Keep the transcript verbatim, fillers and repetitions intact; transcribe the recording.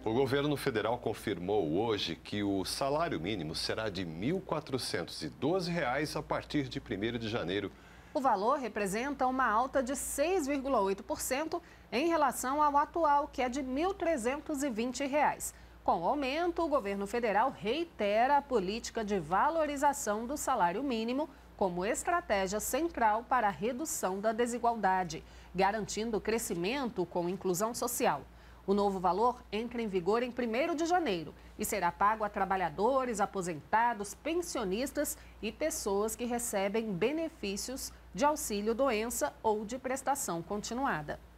O governo federal confirmou hoje que o salário mínimo será de mil quatrocentos e doze reais a partir de primeiro de janeiro. O valor representa uma alta de seis vírgula oito por cento em relação ao atual, que é de mil trezentos e vinte reais. Com o aumento, o governo federal reitera a política de valorização do salário mínimo como estratégia central para a redução da desigualdade, garantindo crescimento com inclusão social. O novo valor entra em vigor em primeiro de janeiro e será pago a trabalhadores, aposentados, pensionistas e pessoas que recebem benefícios de auxílio-doença ou de prestação continuada.